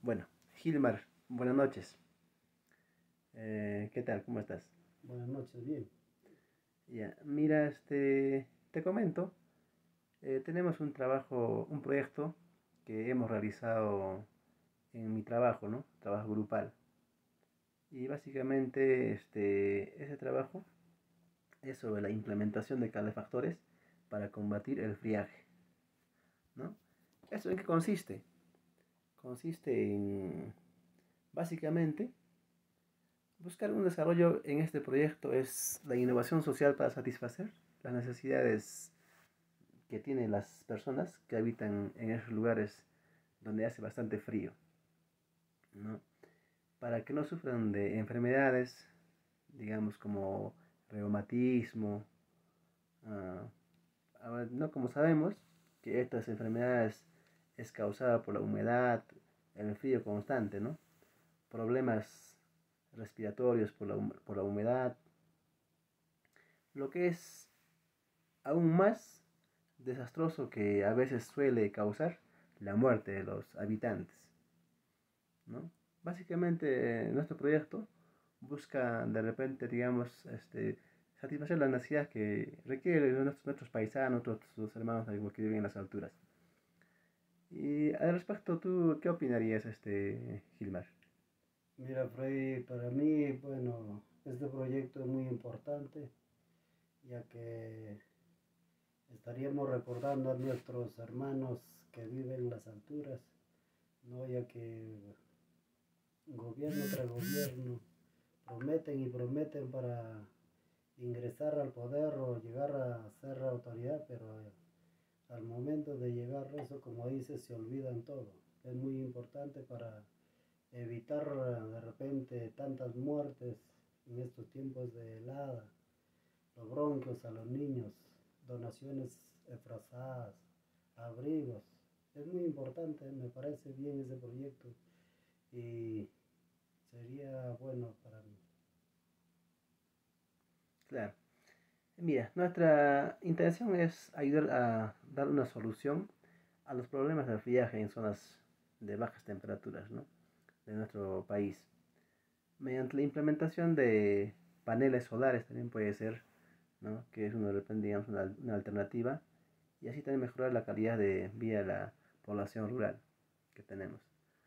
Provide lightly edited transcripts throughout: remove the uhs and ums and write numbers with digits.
Bueno, Gilmar, buenas noches. ¿Qué tal? ¿Cómo estás? Buenas noches, bien. Ya, mira, te comento, tenemos un trabajo, un proyecto que hemos realizado en mi trabajo, ¿no? Trabajo grupal. Y básicamente, ese trabajo es sobre la implementación de calefactores para combatir el friaje, ¿no? ¿Eso en qué consiste? Consiste en, básicamente, buscar un desarrollo en este proyecto es la innovación social para satisfacer las necesidades que tienen las personas que habitan en esos lugares donde hace bastante frío, ¿no? Para que no sufran de enfermedades, digamos como reumatismo, ah, no como sabemos que estas enfermedades es causada por la humedad, el frío constante, ¿no? Problemas respiratorios por la humedad, lo que es aún más desastroso que a veces suele causar la muerte de los habitantes, ¿no? Básicamente nuestro proyecto busca de repente, digamos, satisfacer las necesidades que requieren nuestros paisanos, nuestros hermanos que viven en las alturas. Y al respecto, ¿tú qué opinarías, Gilmar? Mira, Freddy, para mí, bueno, este proyecto es muy importante, ya que estaríamos recordando a nuestros hermanos que viven en las alturas, ¿no? Ya que gobierno tras gobierno prometen y prometen para ingresar al poder o llegar a ser autoridad, pero al momento de llegar a eso, como dice, se olvidan todo. Es muy importante para evitar de repente tantas muertes en estos tiempos de helada, los bronquios a los niños, donaciones frazadas, abrigos. Es muy importante, me parece bien ese proyecto y sería bueno para mí. Claro. Mira, nuestra intención es ayudar a dar una solución a los problemas del friaje en zonas de bajas temperaturas, ¿no? De nuestro país. Mediante la implementación de paneles solares también puede ser, ¿no? Que es digamos, una alternativa y así también mejorar la calidad de vida de la población rural que tenemos.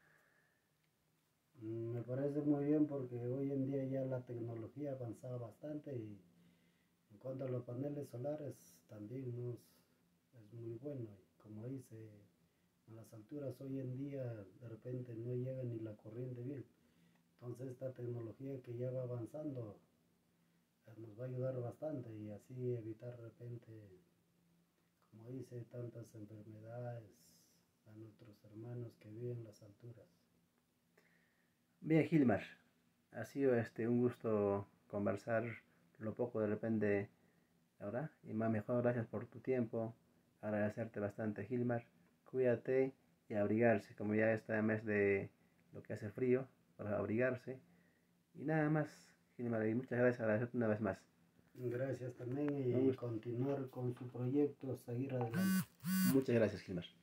Me parece muy bien porque hoy en día ya la tecnología ha avanzado bastante y en cuanto a los paneles solares también es muy bueno. Y como dice, a las alturas hoy en día de repente no llega ni la corriente bien. Entonces esta tecnología que ya va avanzando nos va a ayudar bastante y así evitar de repente, como dice, tantas enfermedades a nuestros hermanos que viven en las alturas. Bien, Gilmar, ha sido un gusto conversar lo poco de repente ahora y más mejor gracias por tu tiempo, agradecerte bastante, Gilmar, cuídate y abrigarse, como ya está el mes de lo que hace frío, para abrigarse y nada más, Gilmar, y muchas gracias, agradecerte una vez más. Gracias también Un y gusto. continuar con su proyecto, seguir adelante. Muchas gracias, Gilmar.